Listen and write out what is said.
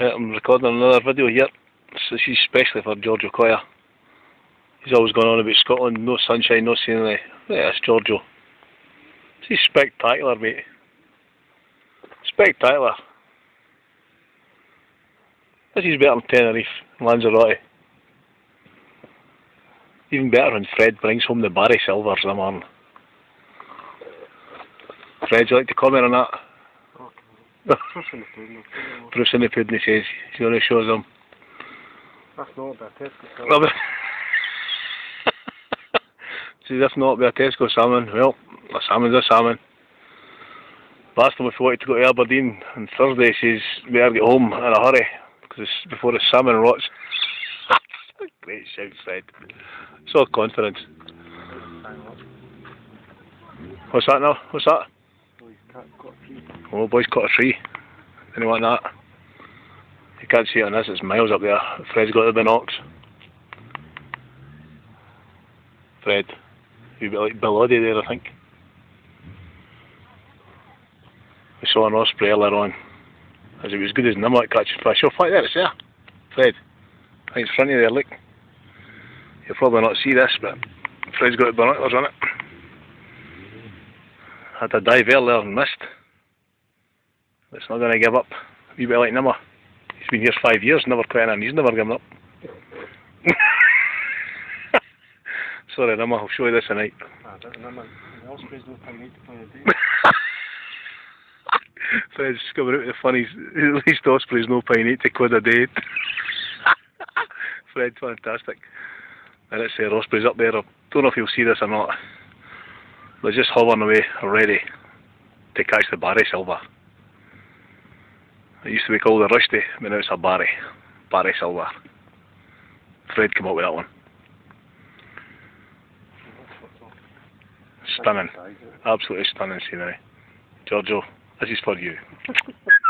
I'm recording another video here. This is especially for Giorgio Coia. He's always going on about Scotland, no sunshine, no scenery. Yeah, it's Giorgio. This is spectacular, mate. Spectacular. This is better than Tenerife, Lanzarote. Even better when Fred brings home the Barry Silvers in the morning. Fred, you like to comment on that? Proof's in the pudding, he says. He's going to show them. That's not a Tesco. See, that's not a Tesco salmon. Well, a salmon's a salmon. Last time if we wanted to go to Aberdeen on Thursday, he says we better get home in a hurry because before the salmon rots. Great shout, Fred. So confident. What's that now? What's that? Oh, boy's cut a tree. Didn't want that. You can't see it on this, it's miles up there. Fred's got the binocs. Fred, you bit like Bill Oddie there, I think. We saw an osprey earlier on. As it was good as Nimmo at catching fish. Oh, fuck, there it's there. Fred, right in front of you there, look. You'll probably not see this, but Fred's got the binoculars on it. Had a dive earlier and missed. It's not going to give up. A wee bit like Nimmo. He's been here 5 years, never quit in, and he's never given up. Sorry, Nimmo, I'll show you this tonight. Fred's coming out with the funnies. At least ospreys no pine 80 quid a day. Fred's fantastic. And it's ospreys up there. I don't know if you'll see this or not. They're just hovering away, ready to catch the Barry Silver. It used to be called a Rusty, but now it's a Barry Silver. Fred came up with that one. Stunning. Absolutely stunning scenery. Giorgio, this is for you.